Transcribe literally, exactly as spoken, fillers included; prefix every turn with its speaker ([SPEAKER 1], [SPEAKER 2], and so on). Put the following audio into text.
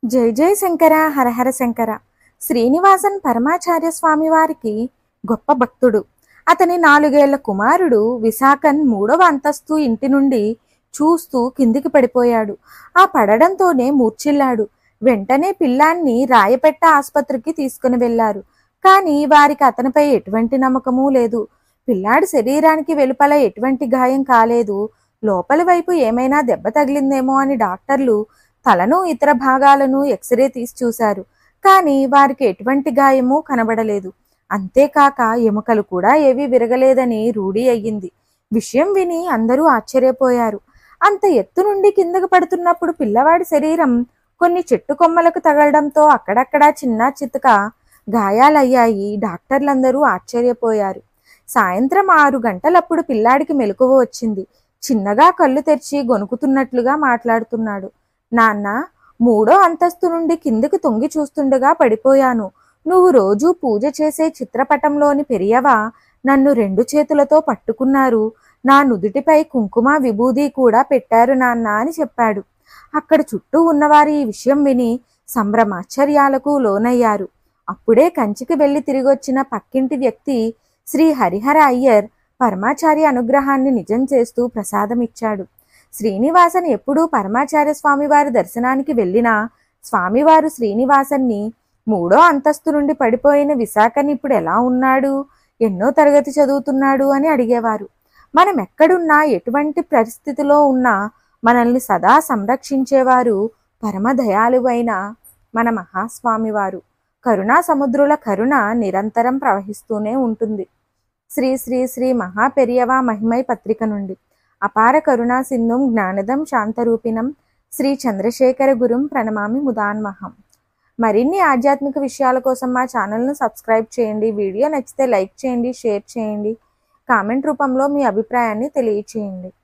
[SPEAKER 1] జై జై శంకర హరహర శంకర. శ్రీనివాసన్ పరమాచార్య స్వామి వారికి గొప్ప భక్తుడు. అతని నాలుగేళ్ల కుమారుడు విశాఖన్ మూడవ అంతస్తు ఇంటి నుండి చూస్తూ కిందికి పడిపోయాడు. ఆ పడడంతోనే మూర్ఛిల్లాడు. వెంటనే పిల్లాన్ని రాయపెట్ట ఆసుపత్రికి తీసుకుని వెళ్లారు. కానీ వారికి అతనిపై ఎటువంటి నమ్మకమూ లేదు. పిల్లాడి శరీరానికి వెలుపల ఎటువంటి గాయం కాలేదు. లోపలి వైపు ఏమైనా దెబ్బ తగిలిందేమో అని డాక్టర్లు తలను ఇతర భాగాలను ఎక్స్రే తీసి చూశారు. కానీ వారికి ఎటువంటి గాయమూ కనబడలేదు. అంతేకాక ఎముకలు కూడా ఏవీ విరగలేదని రూఢి అయ్యింది. విషయం విని అందరూ ఆశ్చర్యపోయారు. అంత ఎత్తు నుండి కిందకు పడుతున్నప్పుడు పిల్లవాడి శరీరం కొన్ని చెట్టు కొమ్మలకు తగలడంతో అక్కడక్కడా చిన్న చితక గాయాలయ్యాయి. డాక్టర్లందరూ ఆశ్చర్యపోయారు. సాయంత్రం ఆరు గంటలప్పుడు పిల్లాడికి మెలకువ వచ్చింది. చిన్నగా కళ్ళు తెరిచి గొనుకుతున్నట్లుగా మాట్లాడుతున్నాడు. నాన్న, మూడో అంతస్తు నుండి కిందికి తొంగి చూస్తుండగా పడిపోయాను. నువ్వు రోజూ పూజ చేసే చిత్రపటంలోని పెరియవ నన్ను రెండు చేతులతో పట్టుకున్నారు. నా నుదుటిపై కుంకుమ విభూది కూడా పెట్టారు నాన్న అని చెప్పాడు. అక్కడ చుట్టూ ఉన్నవారు ఈ విషయం విని సంభ్రమాశ్చర్యాలకు లోనయ్యారు. అప్పుడే కంచికి వెళ్లి తిరిగొచ్చిన పక్కింటి వ్యక్తి శ్రీ హరిహర అయ్యర్ పరమాచార్య అనుగ్రహాన్ని నిజం చేస్తూ ప్రసాదమిచ్చాడు. శ్రీనివాసన్ ఎప్పుడూ పరమాచార్య స్వామివారి దర్శనానికి వెళ్ళినా స్వామివారు శ్రీనివాసన్ని మూడో అంతస్తు నుండి పడిపోయిన విశాఖని ఇప్పుడు ఎలా ఉన్నాడు, ఎన్నో తరగతి చదువుతున్నాడు అని అడిగేవారు. మనం ఎక్కడున్నా ఎటువంటి పరిస్థితిలో ఉన్నా మనల్ని సదా సంరక్షించేవారు పరమ దయాళువైన మన మహాస్వామివారు. కరుణా సముద్రుల కరుణ నిరంతరం ప్రవహిస్తూనే ఉంటుంది. శ్రీ శ్రీ శ్రీ మహాపెరియవ మహిమై పత్రిక నుండి. అపార కరుణా సింధుం జ్ఞానదం శాంతరూపిణం శ్రీ చంద్రశేఖర గురుం ప్రణమామి ముదాన్మహం. మరిన్ని ఆధ్యాత్మిక విషయాల కోసం మా ఛానల్ను సబ్స్క్రైబ్ చేయండి. వీడియో నచ్చితే లైక్ చేయండి, షేర్ చేయండి, కామెంట్ రూపంలో మీ అభిప్రాయాన్ని తెలియచేయండి.